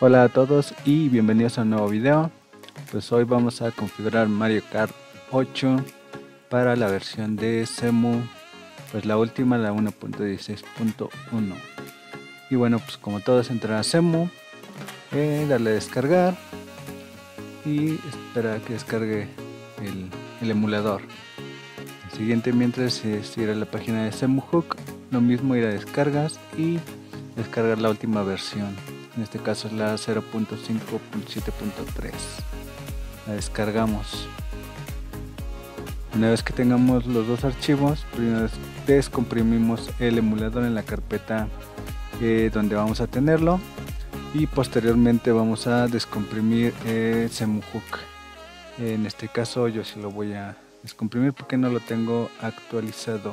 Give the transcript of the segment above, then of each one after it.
Hola a todos y bienvenidos a un nuevo video. Pues hoy vamos a configurar Mario Kart 8 para la versión de Cemu, pues la última, la 1.16.1. Y bueno, pues como todos, entrar a Cemu, darle a descargar y esperar a que descargue el emulador. El siguiente, mientras, es ir a la página de CemuHook, lo mismo, ir a descargas y descargar la última versión. En este caso es la 0.5.7.3. La descargamos. Una vez que tengamos los dos archivos, primero descomprimimos el emulador en la carpeta donde vamos a tenerlo, y posteriormente vamos a descomprimir CemuHook. En este caso yo sí lo voy a descomprimir porque no lo tengo actualizado.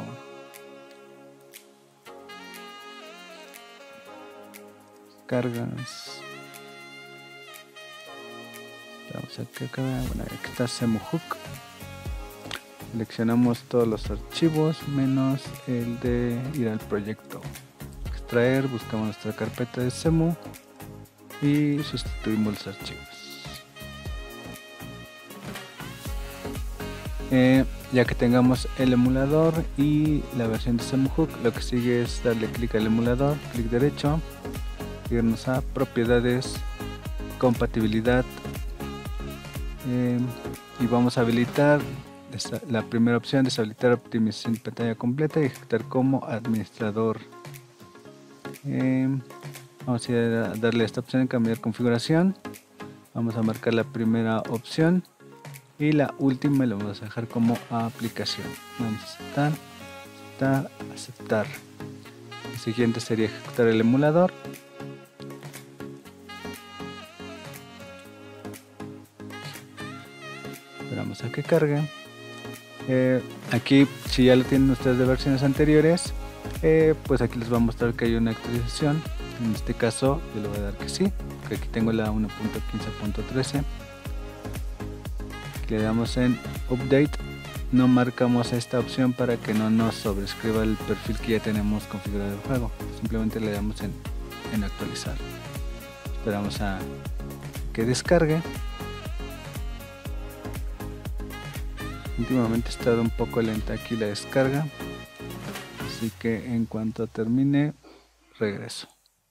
Cargas. Vamos acá, bueno, aquí está CemuHook. Seleccionamos todos los archivos menos el de ir al proyecto. Extraer, buscamos nuestra carpeta de Cemu y sustituimos los archivos. Ya que tengamos el emulador y la versión de CemuHook, lo que sigue es darle clic al emulador, clic derecho, irnos a propiedades, compatibilidad, y vamos a habilitar la primera opción, deshabilitar optimización de pantalla completa y ejecutar como administrador. Vamos a ir a darle a esta opción en cambiar configuración. Vamos a marcar la primera opción y la última la vamos a dejar como aplicación. Vamos a aceptar. El siguiente sería ejecutar el emulador. Esperamos a que cargue. Aquí, si ya lo tienen ustedes de versiones anteriores, pues aquí les va a mostrar que hay una actualización. En este caso yo le voy a dar que sí, porque aquí tengo la 1.15.13. Le damos en update, no marcamos esta opción para que no nos sobrescriba el perfil que ya tenemos configurado el juego, simplemente le damos en actualizar. Esperamos a que descargue. Últimamente ha estado un poco lenta aquí la descarga, así que en cuanto termine regreso.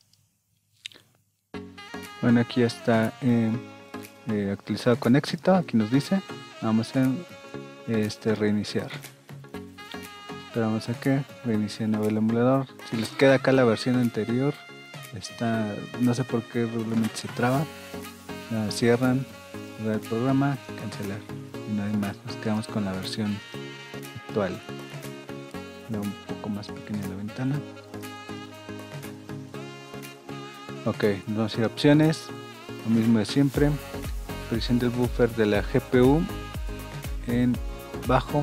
Bueno, aquí ya está actualizado con éxito. Aquí nos dice, vamos a reiniciar. Esperamos a que reinicie de nuevo el emulador. Si les queda acá la versión anterior, no sé por qué realmente se traba. La cierran, cerrar el programa, cancelar y no hay más. Nos quedamos con la versión actual. Un poco más pequeña la ventana. Ok, nos vamos a ir a opciones, lo mismo de siempre. Presión del buffer de la GPU en bajo,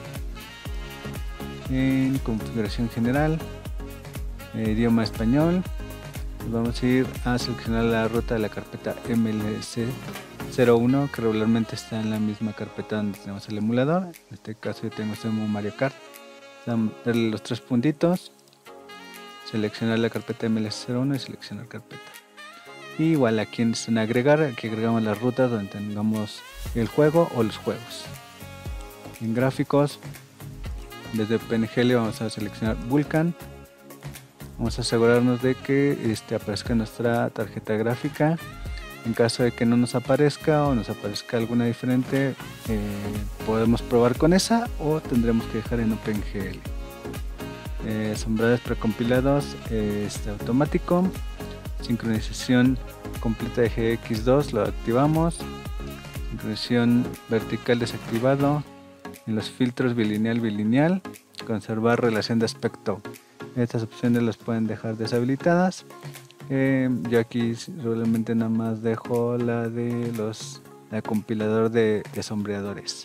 en configuración general, idioma español. Vamos a ir a seleccionar la ruta de la carpeta MLC01, que regularmente está en la misma carpeta donde tenemos el emulador. En este caso yo tengo Cemu Mario Kart. Darle los tres puntitos, seleccionar la carpeta MLC01 y seleccionar carpeta. Y igual aquí en agregar, aquí agregamos las rutas donde tengamos el juego o los juegos. En gráficos, desde PNG le vamos a seleccionar Vulkan. Vamos a asegurarnos de que aparezca nuestra tarjeta gráfica. En caso de que no nos aparezca o nos aparezca alguna diferente, podemos probar con esa o tendremos que dejar en OpenGL. Sombreados precompilados, automático. Sincronización completa de GX2 lo activamos. Sincronización vertical desactivado. En los filtros bilineal, conservar relación de aspecto. Estas opciones las pueden dejar deshabilitadas. Yo aquí realmente nada más dejo la de la compilador de sombreadores.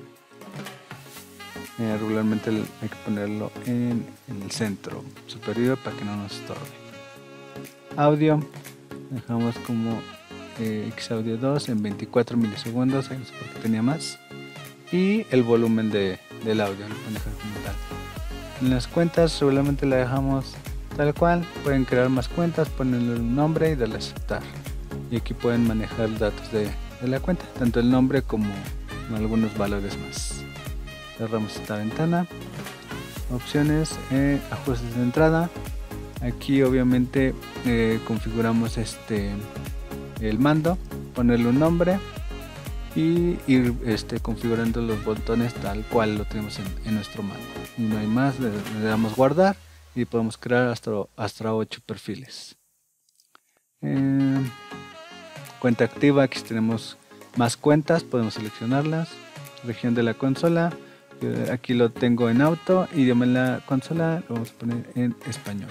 Regularmente hay que ponerlo en el centro superior para que no nos estorbe. Audio, dejamos como Xaudio 2 en 24 milisegundos, no sé por qué tenía más. Y el volumen del audio lo pueden dejar como tal. En las cuentas regularmente la dejamos tal cual. Pueden crear más cuentas, ponerle un nombre y darle a aceptar. y aquí pueden manejar datos de la cuenta, tanto el nombre como algunos valores más. Cerramos esta ventana. Opciones, ajustes de entrada. Aquí obviamente configuramos el mando, ponerle un nombre y ir configurando los botones tal cual lo tenemos en nuestro mando. Y no hay más, le damos guardar y podemos crear hasta 8 perfiles. Cuenta activa, aquí tenemos más cuentas, podemos seleccionarlas. Región de la consola, aquí lo tengo en auto. Idioma en la consola, lo vamos a poner en español.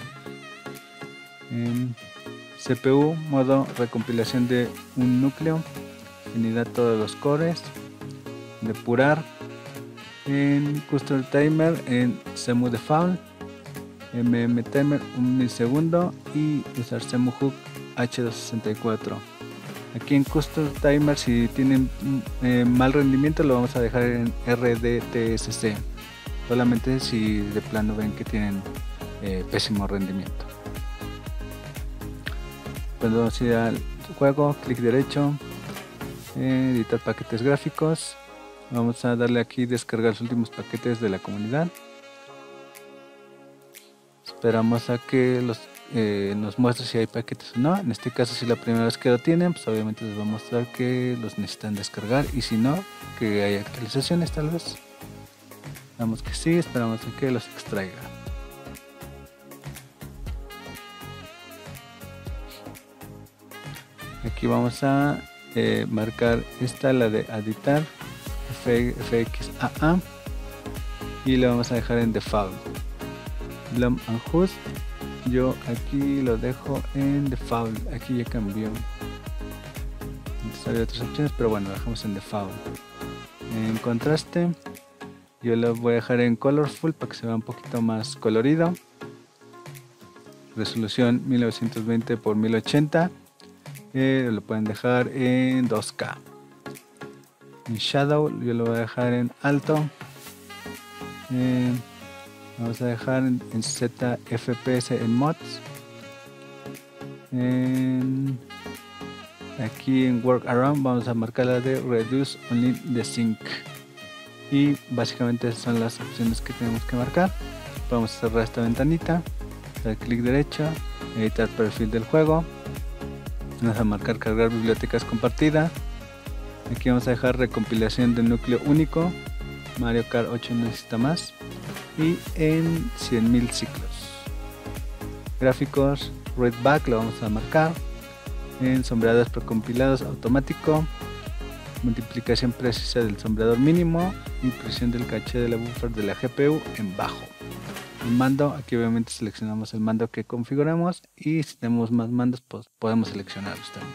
CPU, modo recompilación de un núcleo, afinidad todos los cores, depurar, en custom timer, en CEMU default, timer 1 milisegundo y usar CEMU hook H264. Aquí en custom timer, si tienen mal rendimiento, lo vamos a dejar en RDTSC, solamente si de plano ven que tienen pésimo rendimiento. Pues vamos a ir al juego, clic derecho, editar paquetes gráficos. Vamos a darle aquí descargar los últimos paquetes de la comunidad. Esperamos a que nos muestre si hay paquetes o no. En este caso, si la primera vez que lo tienen, pues obviamente les va a mostrar que los necesitan descargar, y si no, que hay actualizaciones tal vez. Damos que sí, esperamos a que los extraiga. Aquí vamos a marcar la de editar FXAA, y le vamos a dejar en default. Bloom and Host, yo aquí lo dejo en default. Aquí ya cambió, hay otras opciones, pero bueno, lo dejamos en default. En contraste, yo lo voy a dejar en colorful para que se vea un poquito más colorido. Resolución 1920 x 1080, lo pueden dejar en 2K. En shadow yo lo voy a dejar en alto. Vamos a dejar en ZFPS en mods. Aquí en workaround vamos a marcar la de reduce only the sync, y básicamente esas son las opciones que tenemos que marcar. Vamos a cerrar esta ventanita, dar clic derecho, editar perfil del juego, vamos a marcar cargar bibliotecas compartidas. Aquí vamos a dejar recompilación del núcleo único, Mario Kart 8 necesita más, y en 100.000 ciclos. Gráficos, read back lo vamos a marcar en sombreados precompilados automático, multiplicación precisa del sombreador mínimo y presión del caché de la buffer de la GPU en bajo. El mando, aquí obviamente seleccionamos el mando que configuramos, y si tenemos más mandos pues podemos seleccionarlos también.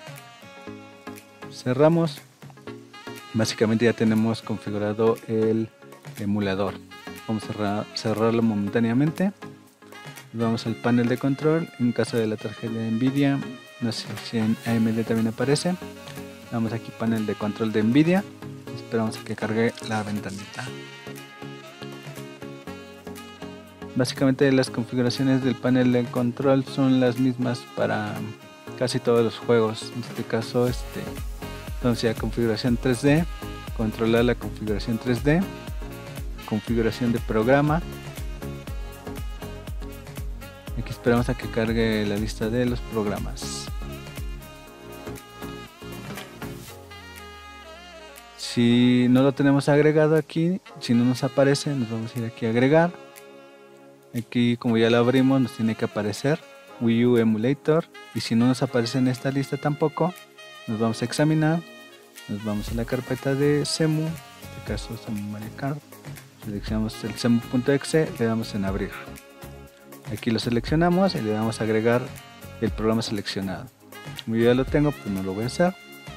Cerramos. Básicamente ya tenemos configurado el emulador. Vamos a cerrarlo momentáneamente. Vamos al panel de control. En caso de la tarjeta de Nvidia, no sé si en AMD también aparece. Vamos aquí panel de control de Nvidia. Esperamos a que cargue la ventanita. Básicamente las configuraciones del panel de control son las mismas para casi todos los juegos. En este caso, entonces ya configuración 3D, controlar la configuración 3D, configuración de programa. Aquí esperamos a que cargue la lista de los programas. Si no lo tenemos agregado aquí, si no nos aparece, nos vamos a ir aquí a agregar. Aquí, como ya lo abrimos, nos tiene que aparecer Wii U Emulator, y si no nos aparece en esta lista tampoco, nos vamos a examinar. Nos vamos a la carpeta de CEMU, en este caso CEMU Mario Kart, seleccionamos el CEMU.exe, le damos en abrir. Aquí lo seleccionamos y le damos a agregar el programa seleccionado. Como yo ya lo tengo, pues no lo voy a hacer.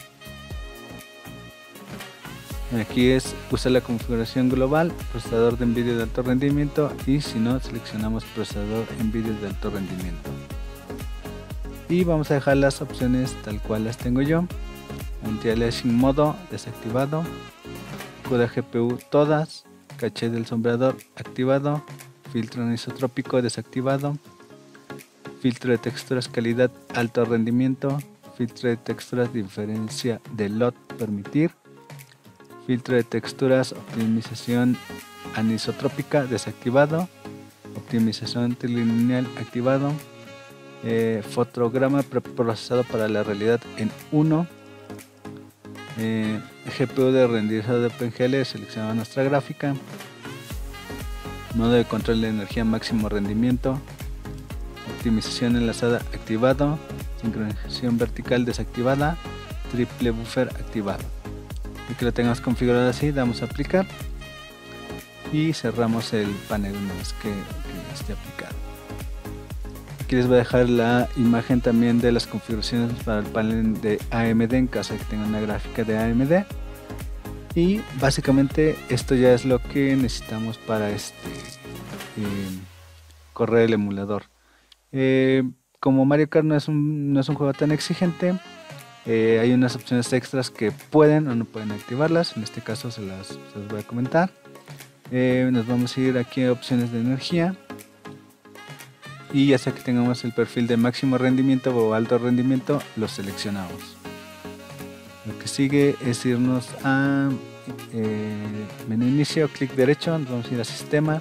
Aquí es usar la configuración global, procesador de Nvidia de alto rendimiento, y si no, seleccionamos procesador Nvidia de alto rendimiento. Y vamos a dejar las opciones tal cual las tengo yo. Anti-aliasing modo desactivado, CUDA GPU todas, caché del sombreador activado, filtro anisotrópico desactivado, filtro de texturas calidad alto rendimiento, filtro de texturas, diferencia de LOT, permitir, filtro de texturas, optimización anisotrópica, desactivado, optimización trilineal, activado, fotograma preprocesado para la realidad en 1, GPU de renderizado de OpenGL, seleccionado nuestra gráfica, modo de control de energía, máximo rendimiento, optimización enlazada, activado, sincronización vertical, desactivada, triple buffer, activado. Y que lo tengamos configurado así, damos a aplicar y cerramos el panel una vez que esté aplicado. Aquí les voy a dejar la imagen también de las configuraciones para el panel de AMD en caso de que tengan una gráfica de AMD. Y básicamente esto ya es lo que necesitamos para correr el emulador. Como Mario Kart no es un juego tan exigente, hay unas opciones extras que pueden o no pueden activarlas. En este caso se las voy a comentar. Nos vamos a ir aquí a opciones de energía, y ya sea que tengamos el perfil de máximo rendimiento o alto rendimiento, lo seleccionamos. Lo que sigue es irnos a menú inicio, clic derecho, nos vamos a ir a sistema,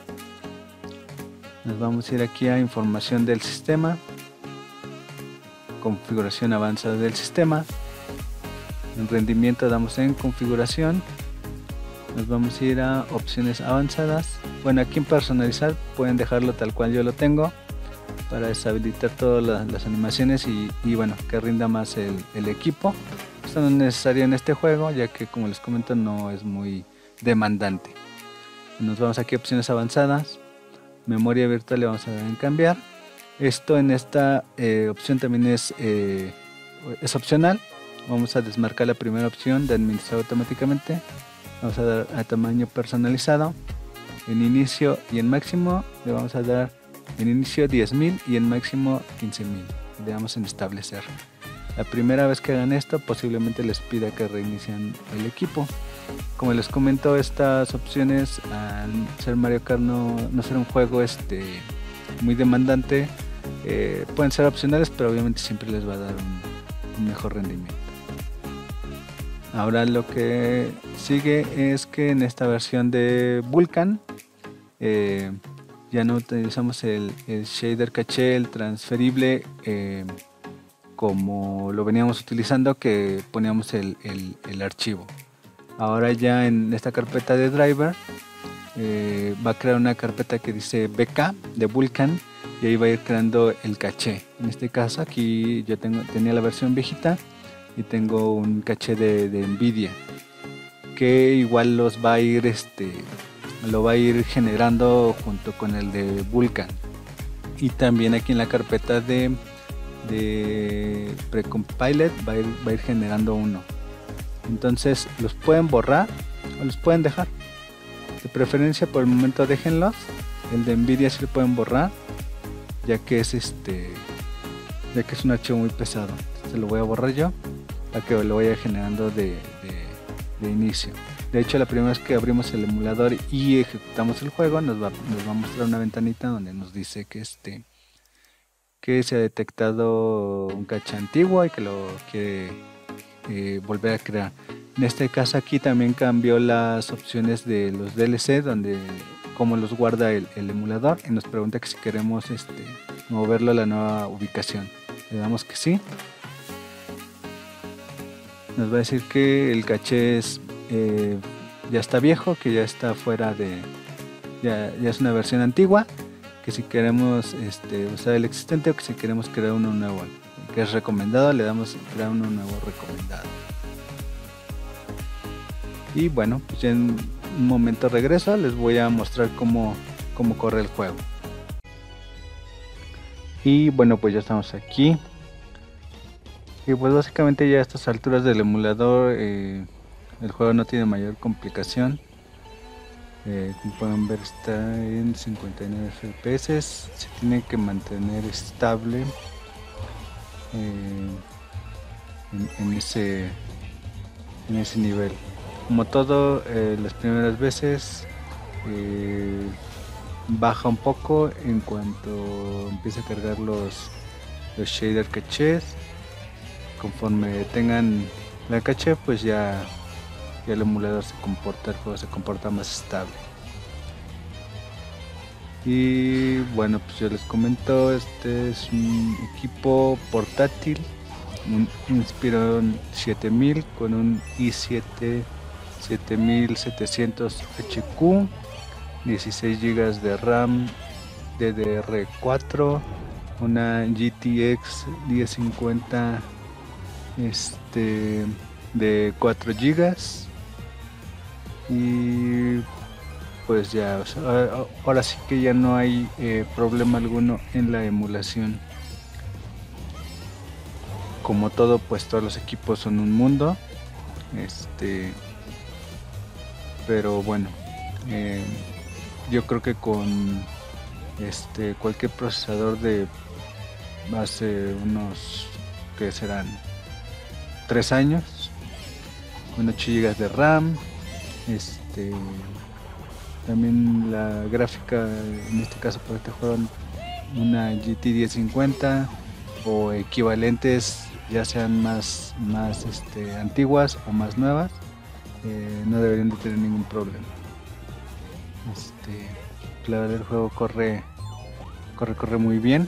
nos vamos a ir aquí a información del sistema, configuración avanzada del sistema, en rendimiento damos en configuración, nos vamos a ir a opciones avanzadas. Bueno, aquí en personalizar pueden dejarlo tal cual yo lo tengo para deshabilitar todas las animaciones y bueno, que rinda más el equipo. Esto no es necesario en este juego, ya que como les comento no es muy demandante. Nos vamos aquí a opciones avanzadas, memoria virtual, le vamos a dar en cambiar. Esto en esta opción también es opcional. Vamos a desmarcar la primera opción de administrar automáticamente. Vamos a dar a tamaño personalizado, en inicio y en máximo le vamos a dar en inicio 10.000 y en máximo 15.000. Le damos en establecer. La primera vez que hagan esto posiblemente les pida que reinicien el equipo. Como les comento, estas opciones al ser Mario Kart no ser un juego muy demandante, pueden ser opcionales, pero obviamente siempre les va a dar un mejor rendimiento. Ahora lo que sigue es que en esta versión de Vulkan ya no utilizamos el shader caché, el transferible, como lo veníamos utilizando, que poníamos el archivo. Ahora ya en esta carpeta de driver va a crear una carpeta que dice BK de Vulkan y ahí va a ir creando el caché. En este caso aquí yo tenía la versión viejita y tengo un caché de Nvidia que igual los va a ir lo va a ir generando junto con el de Vulkan. Y también aquí en la carpeta de precompiled va a ir generando uno. Entonces los pueden borrar o los pueden dejar. De preferencia por el momento déjenlos. El de Nvidia sí lo pueden borrar, ya que es un archivo muy pesado. Se lo voy a borrar yo para que lo vaya generando de inicio. De hecho, la primera vez que abrimos el emulador y ejecutamos el juego nos va a mostrar una ventanita donde nos dice que se ha detectado un caché antiguo y que lo quiere volver a crear. En este caso aquí también cambió las opciones de los DLC, donde cómo los guarda el emulador, y nos pregunta que si queremos moverlo a la nueva ubicación. Le damos que sí. Nos va a decir que el caché ya está viejo, que ya está fuera ya es una versión antigua, que si queremos usar el existente o que si queremos crear uno nuevo, que es recomendado, le damos crear uno nuevo recomendado. Y bueno, pues ya en un momento regreso, les voy a mostrar cómo corre el juego. Y bueno, pues ya estamos aquí. Y pues básicamente ya a estas alturas del emulador el juego no tiene mayor complicación. Como pueden ver, está en 59 FPS. Se tiene que mantener estable en ese nivel. Como todo, las primeras veces baja un poco en cuanto empieza a cargar los shader cachés. conforme tengan la caché, pues ya el emulador el juego se comporta más estable. Y bueno, pues yo les comento, este es un equipo portátil, un Inspiron 7000 con un i7 7700 HQ, 16 GB de RAM, DDR4, una GTX 1050 de 4 GB. Y pues ya, o sea, ahora sí que ya no hay problema alguno en la emulación. Como todo, pues todos los equipos son un mundo. Pero bueno, yo creo que con cualquier procesador de hace unos, que serán 3 años, con 8 GB de RAM, también la gráfica, en este caso para este juego, una GT 1050 o equivalentes, ya sean más antiguas o más nuevas, no deberían de tener ningún problema. La verdad, el juego corre muy bien.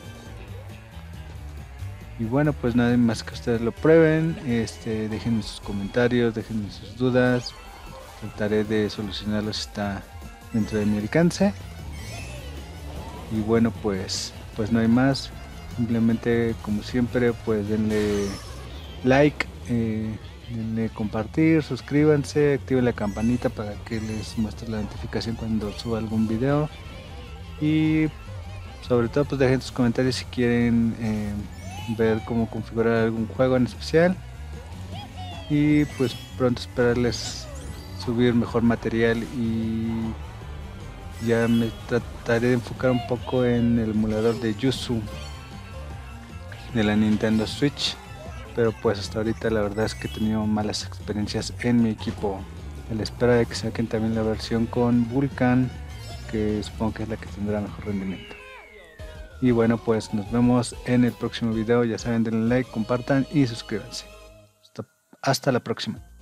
Y bueno, pues nada más que ustedes lo prueben, dejen sus comentarios, dejen sus dudas, trataré de solucionarlos si está dentro de mi alcance. Y bueno, pues no hay más, simplemente como siempre, pues denle like, denle compartir, suscríbanse, activen la campanita para que les muestre la notificación cuando suba algún video. Y sobre todo, pues dejen sus comentarios si quieren ver cómo configurar algún juego en especial. Y pues pronto esperarles subir mejor material, y ya me trataré de enfocar un poco en el emulador de Yuzu de la Nintendo Switch. Pero pues hasta ahorita la verdad es que he tenido malas experiencias en mi equipo, a la espera de que saquen también la versión con Vulkan, que supongo que es la que tendrá mejor rendimiento. Y bueno, pues nos vemos en el próximo video. Ya saben, denle like, compartan y suscríbanse. Hasta la próxima.